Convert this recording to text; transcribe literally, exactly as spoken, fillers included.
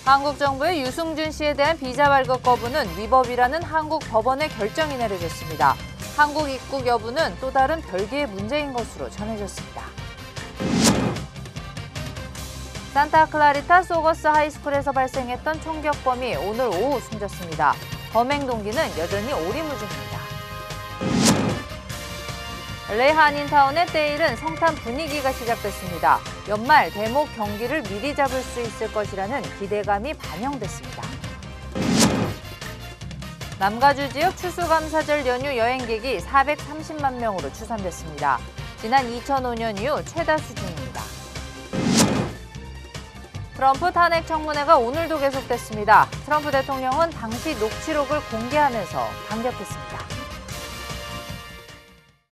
한국 정부의 유승준 씨에 대한 비자 발급 거부는 위법이라는 한국 법원의 결정이 내려졌습니다. 한국 입국 여부는 또 다른 별개의 문제인 것으로 전해졌습니다. 산타클라리타 소거스 하이스쿨에서 발생했던 총격범이 오늘 오후 숨졌습니다. 범행 동기는 여전히 오리무중입니다. 엘에이 한인타운의 때일은 성탄 분위기가 시작됐습니다. 연말 대목 경기를 미리 잡을 수 있을 것이라는 기대감이 반영됐습니다. 남가주 지역 추수감사절 연휴 여행객이 사백삼십만 명으로 추산됐습니다. 지난 이천오 년 이후 최다 수준입니다. 트럼프 탄핵 청문회가 오늘도 계속됐습니다. 트럼프 대통령은 당시 녹취록을 공개하면서 반격했습니다.